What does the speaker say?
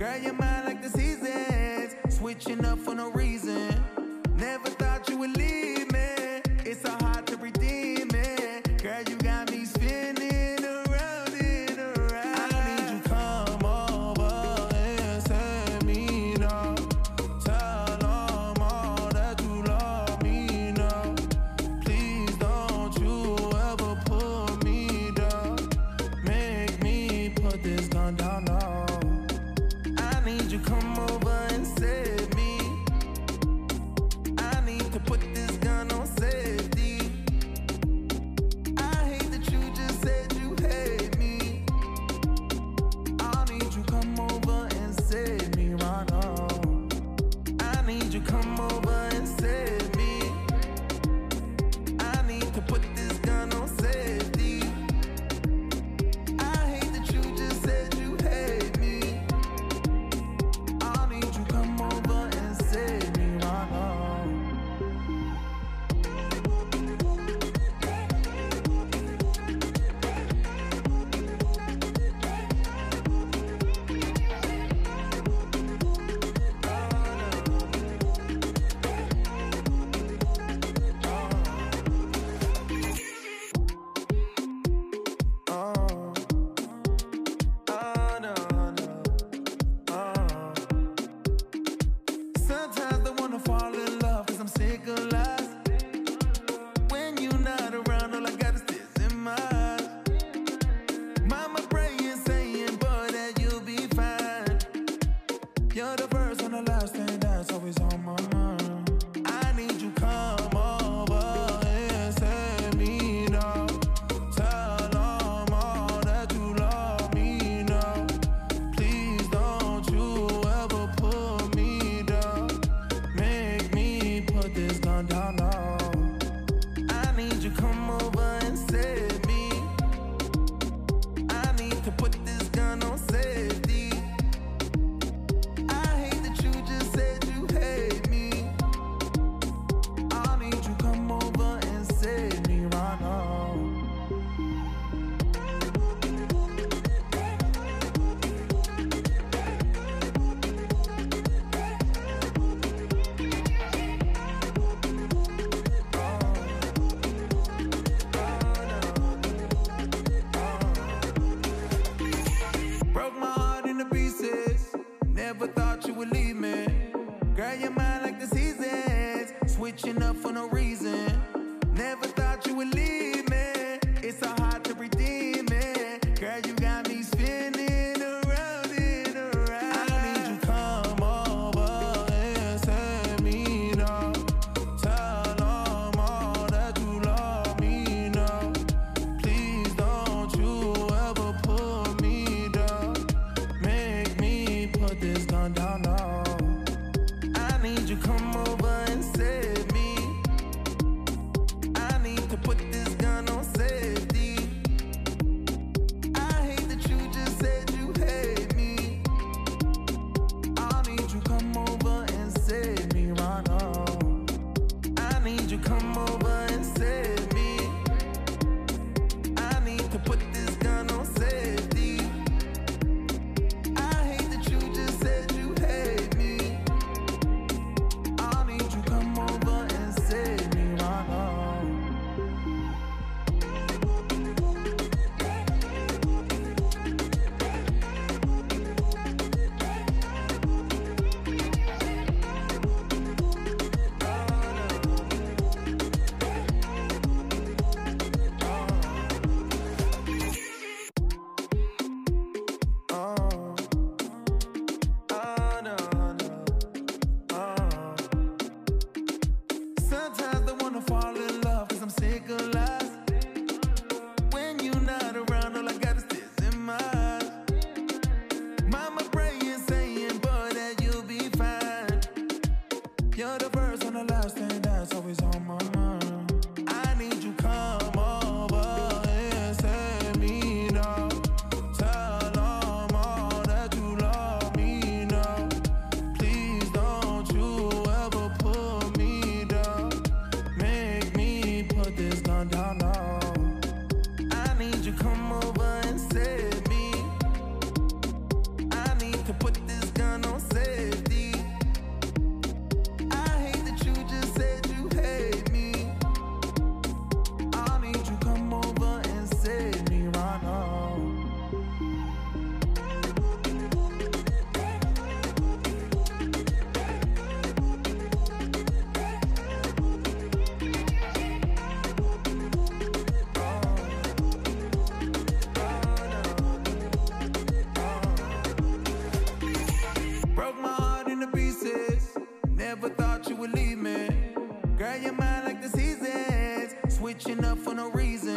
Girl, you're mine like the seasons, switching up for no reason. Never thought you would leave me. It's so hard to redeem it. Girl, you got me spinning around and around. I need you come over and set me down. Tell them all that you love me now. Please don't you ever put me down. Make me put this gun down now. I need you come over and save me. I need to put this gun on safety. I hate that you just said you hate me. I need you come over and save me right now. I need you come over and save me. I need to put this gun on safety. I hate that you just said you hate me. I need you come over and save me right now. Sometimes I wanna fall in love, cause I'm sick of lies. When you're not around, all I got is tears in my eyes. Mama praying, saying, boy, that you'll be fine. You're the first and the last thing that's always on my mind. I need you come over and set me down. Tell them all that you love me now. Please don't you ever put me down. Make me put this gun down now. I need you come over and save me. I need to put this gun on safety. I hate that you just said you hate me. I need you come over and save me right now. Broke my heart into pieces. Never thought you would leave me. Girl, you're mine like the seasons, switching up for no reason. Never thought you would leave me. It's so hard to redeem it. Girl, you got me spinning around and around. I need you come over and set me down. Tell them all that you love me now. Please don't you ever put me down. Make me put this gun down now. I need you come over and save me. no reason.